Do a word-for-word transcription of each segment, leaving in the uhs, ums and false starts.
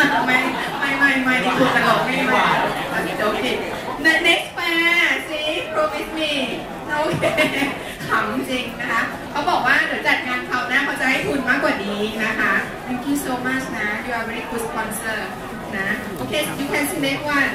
ไม่ไม่ไม่ไม่ที่คุณตลกไม่มาโอเค the next pair see promise me โอเคขำจริงนะคะเขาบอกว่าเดี๋ยวจัดงานคราวหน้าเขาจะให้ทุนมากกว่านี้นะคะ thank you so much นะ you are very good sponsor นะโอเค you can select one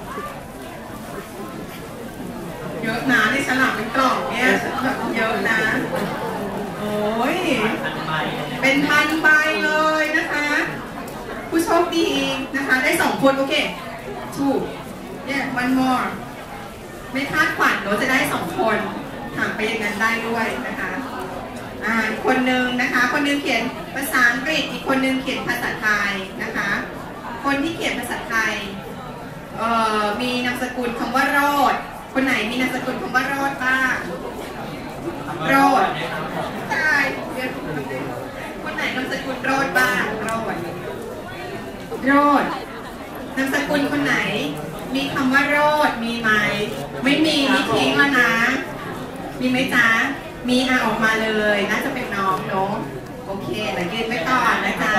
เยอะนะในฉลากเป็นกล่องเนี่ยแบบเยอะนะโอ้ยเป็นพันใบเลยนะคะผู้โชคดีนะคะได้สองคนโอเคถูกเนี่ย one more ไม่คาดฝันเราจะได้สองคนถามไปอย่างนั้นได้ด้วยนะคะอ่าอีกคนนึงนะคะคนนึงเขียนภาษาอังกฤษอีกคนนึงเขียนภาษาไทยนะคะคนที่เขียนภาษาไทยเอ่อมีนามสกุลคำว่าโรดคนไหนมีนามสกุลคำว่าโรดบ้างโรดใช่คนไหนนามสกุลโรดบ้างโรดโรดนามสกุลคนไหนมีคำว่าโรดมีไหมไม่มีนี่ทิ้งแล้วนะมีไหมจ๊ะมีอ่ะออกมาเลยน่าจะเป็นน้องเนาะโอเคเดี๋ยวยืนไว้ก่อนนะจ๊ะ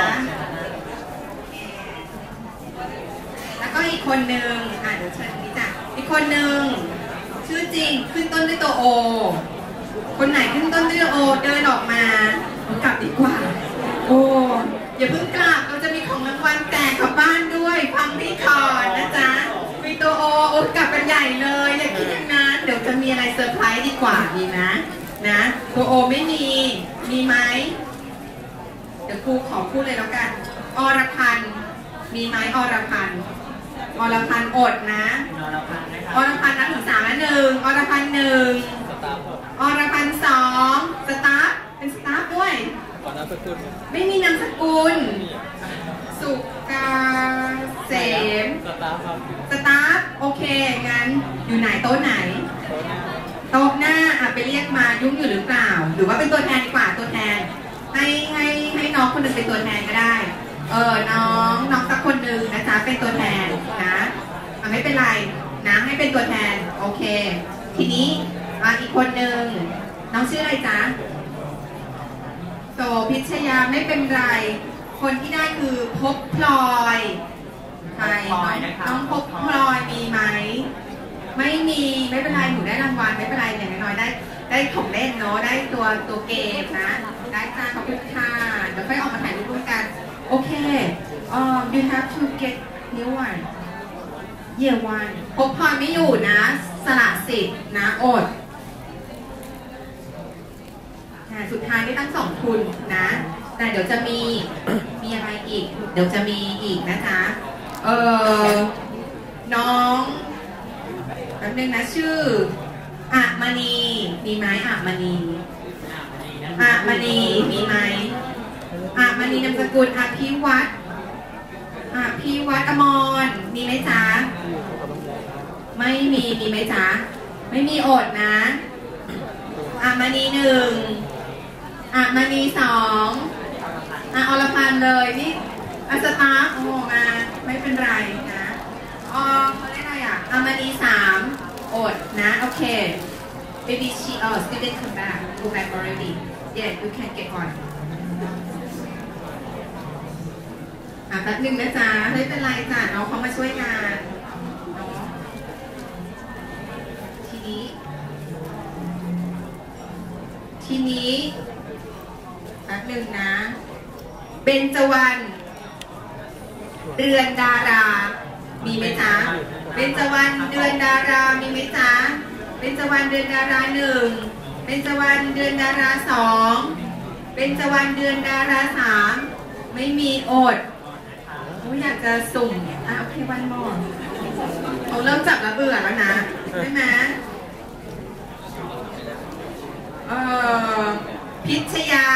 แล้วก็อีกคนนึงอ่ะเดี๋ยวเชิญนี่จ้ะอีกคนนึงชื่อจริงขึ้นต้นด้วยตัวโอคนไหนขึ้นต้นด้วยโอเดินออกมากลับดีกว่าโอ้อย่าเพิ่งกลับเราจะมีของรางวัลแจกกลับบ้านด้วยฟังพี่ก่อนนะจ๊ะมีตัวโอโอกลับกันใหญ่เลยอย่าคิดอย่างนั้นเดี๋ยวจะมีอะไรเซอร์ไพรส์ดีกว่าดีนะนะตัวโอไม่มีมีไหมเดี๋ยวครูขอพูดเลยแล้วกันอรพันธ์มีไหมอรพันธ์อรพันธ์อดนะอรพันธ์นับถึงสามแล้วหนึ่งอรพันธ์หนึ่งอรพันธ์สองสตาฟเป็นสตาฟด้วยไม่มีนามสกุลสุกาเสมสตาฟโอเคงั้นอยู่ไหนโต๊ะไหนโต๊ะหน้าอ่ะไปเรียกมายุ่งอยู่หรือเปล่าหรือว่าเป็นตัวแทนดีกว่าตัวแทนให้ให้ให้น้องคนหนึ่งเป็นตัวแทนก็ได้เออน้องน้องสักคนหนึ่งนะจ๊ะเป็นตัวแทนนะอ่ะไม่เป็นไรนะให้เป็นตัวแทนโอเคทีนี้อ่ะอีกคนหนึ่งน้องชื่ออะไรจ๊ะโสพิชยาไม่เป็นไรคนที่ได้คือพบพลอยใครน้องพบพลอยมีไหมไม่มีไม่เป็นไรหนูได้รางวัลไม่เป็นไรอย่างน้อยได้ได้ของเล่นเนาะได้ตัวตัวเกมนะได้จ้าขอบคุณค่ะเดี๋ยวค่อยออกมาถ่ายรูปด้วยกันโอเคเอ่อ you have to get new one year one พบพลอยไม่อยู่นะสละสิทธิ์นะอดสุดท้ายได้ตั้งสองทุนนะแต่เดี๋ยวจะมีมีอะไรอีกเดี๋ยวจะมีอีกนะจ๊ะเออน้องแป๊บนึงนะชื่ออะมณีมีไหมอะมณีอะมณีมีไหมอะมณีนามสกุลอภิวัตรอภิวัตรอมรมีไหมจ๊ะไม่มีมีไหมจ๊ะไม่มีอดนะอะมณีหนึ่งอะมณีสองอะอรพันธ์เลยนี่อัสตาร์โอ้มาไม่เป็นไรนะอ๋อเขาเรียกอะไรอ่ะอะมณีสามอดนะโอเค baby she oh student come back go back already yeah you can get on อ่ะแป๊บนึงนะจ๊ะไม่เป็นไรจ้ะน้องเขามาช่วยงานเนาะทีนี้ทีนี้แป๊บนึงนะเบญจวรรณเดือนดารามีไหมจ๊ะเบญจวรรณเดือนดารามีไหมจ๊ะเบญจวรรณเดือนดาราหนึ่งเบญจวรรณเดือนดาราสองเบญจวรรณเดือนดาราสามไม่มีอดเขาอยากจะสุ่มอ่ะโอเควันมอเขาเริ่มจับแล้วเบื่อแล้วนะใช่ไหมเออพิชยา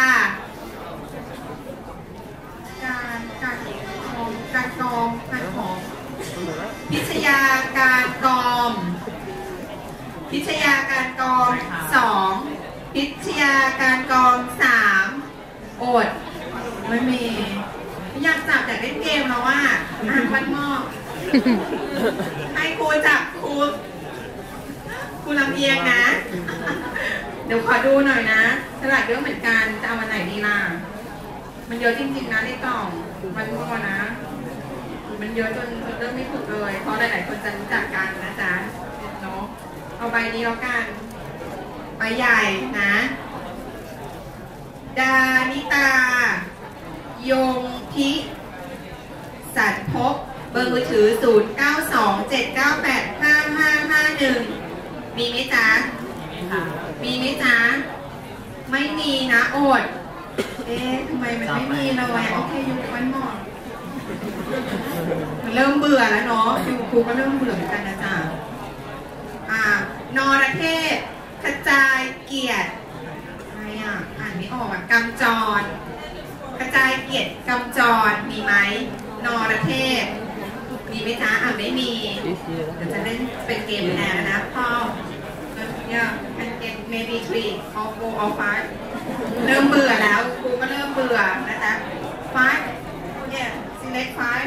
การการกอมการกอมการกอมพิชยาการกอมพิชยาการกอมสองพิชยาการกอมสามอดไม่มีอยากจับแต่เล่นเกมแล้วว่าอ่านวันมอกให้ครูจับครูครูลำเอียงนะเดี๋ยวขอดูหน่อยนะสลัดเยอะเหมือนกันจะเอาวันไหนดีล่ะมันเยอะจริงๆนะในกล่องมันก็นะมันเยอะจนเริ่มไม่ถูกเลยเพราะหลายๆคนจะรู้จักกันนะจ๊ะเนาะเอาใบนี้แล้วกันใบใหญ่นะดานิตายงพิสันพบเบอร์มือถือ ศูนย์ เก้า สอง เจ็ด เก้า แปด ห้า ห้า ห้า หนึ่ง มีไหมจ๊ะมีไหมจ๊ะไม่มีนะอดเอ๊ะทำไมมันไม่มีเลยโอเคยูวันหมดมันเริ่มเบื่อแล้วเนาะยูครูก็เริ่มเบื่อเหมือนกันนะจ๊ะอ่านรเทพกระจายเกียรติอะไรอ่ะอ่านไม่ออกอ่ะกำจรกระจายเกียรติกำจรมีไหมนรเทพมีไหมจ๊ะอ่ะไม่มีเดี๋ยวจะเล่นเป็นเกมแทนนะพ่อเนี่ยเป็นเกม maybe three or four or five เริ่มเบื่อแล้วครูก็เริ่มเบื่อนะจ๊ะ five yeah select five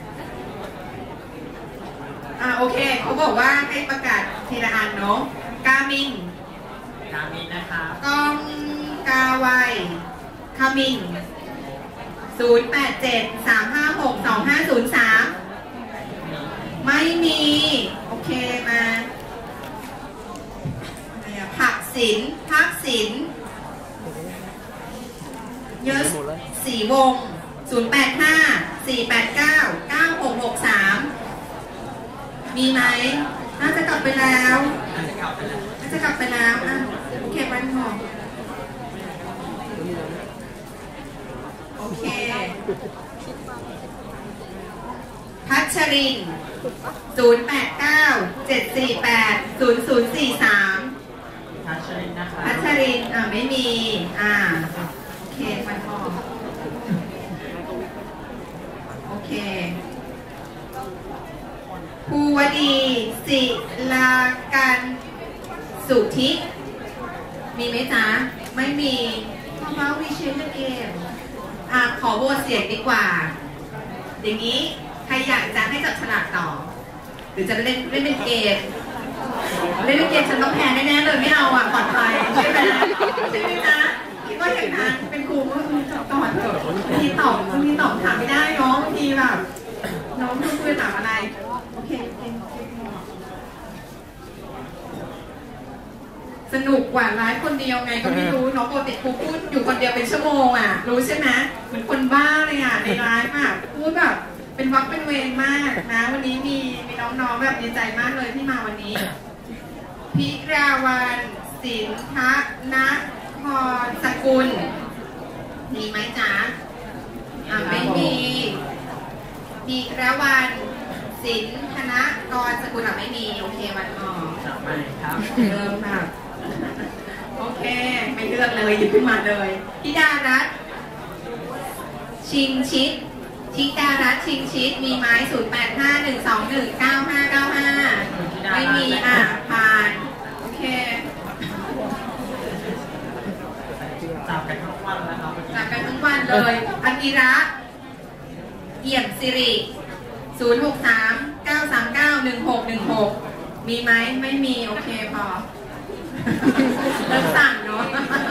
อ่าโอเคเขาบอกว่าให้ประกาศทีละอันเนาะกามินกามินนะคะกองกาไวคามินศูนย์ แปด เจ็ด สาม ห้า หก สอง ห้า ศูนย์ สามไม่มีโอเคมาผักศิลป์พักศิลป์เยอะสีวง ศูนย์ แปด ห้า สี่ แปด เก้า เก้า หก หก สาม มีไหมน่าจะกลับไปแล้วน่าจะกลับไปแล้วน่าจะกลับไปแล้วอ่ะโอเควันหอมโอเคพัชริน ศูนย์ แปด เก้า เจ็ด สี่ แปด ศูนย์ ศูนย์ สี่ สามพัชรินนะคะพัชรินอ่าไม่มีอ่าโอเควันหอมโอเคภูวดีศิลากันสุทธิมีไหมจ๊ะไม่มีเพราะว่าวิเชียรเกมอ่าขอโหวตเสียงดีกว่าอย่างนี้ใครอยากจะให้จับฉลากต่อหรือจะเล่นเล่นเป็นเกมเล่นเป็นเกมฉันต้องแพ้แน่ๆเลยไม่เอาอ่ะปลอดภัยใช่ไหมใช่ไหมจ๊ะคิดว่าอย่างนั้นเป็นครูก็คือจับก่อนเถอะบางทีตอบบางทีตอบถามไม่ได้เนาะบางทีแบบน้องคุยถามอะไรโอเคสนุกกว่าไลฟ์คนเดียวไงก็ไม่รู้เนาะปกติครูพูดอยู่คนเดียวเป็นชั่วโมงอ่ะรู้ใช่ไหมเหมือนคนบ้าเลยอ่ะในไลฟ์อ่ะพูดแบบเป็นวักเป็นเวรมากนะวันนี้มีมีน้องๆแบบดีใจมากเลยที่มาวันนี้พิราวันสินทะนะพรสกุลมีไหมจ๊ะอ่าไม่มีพิราวันสินธนกรสกุลอ่ะไม่มีโอเควันออกจับไปครับเริ่มแบบโอเคไม่เลือกเลยหยิบขึ้นมาเลยธิดารัตน์ชิงชิดธิดารัตน์ชิงชิดมีไหมศูนย์ แปด ห้า หนึ่ง สอง หนึ่ง เก้า ห้า เก้า ห้าไม่มีอ่ะผ่านโอเคจับกันทั้งวันแล้วครับจับกันทั้งวันเลยอากิระเอี่ยมสิริศูนย์ หก สาม เก้า สาม เก้า หนึ่ง หก หนึ่ง หกมีไหมไม่มีโอเคพอเริ่มสั่งเนาะ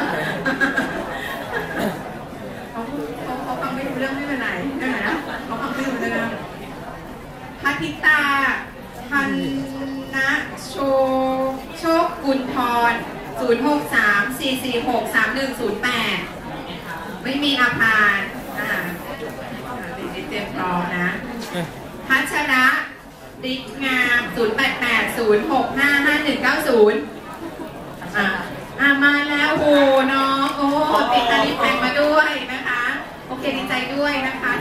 เขาเขาเขาฟังไม่รู้เรื่องไม่เป็นไรได้ไหมเขาฟังไม่รู้เรื่องพัทิตาพันนะโชโชคกุลพรศูนย์ หก สาม สี่ สี่ หก สาม หนึ่ง ศูนย์ แปดไม่มีอาภาอ่าเต็มรอนะพัชระดิษงาม ศูนย์ แปด แปด ศูนย์ หก ห้า ห้า หนึ่ง เก้า ศูนย์อ่าอ่ามาแล้วโอ้น้องโอ้ติดตาลิแพงมาด้วยนะคะโอเคดีใจด้วยนะคะ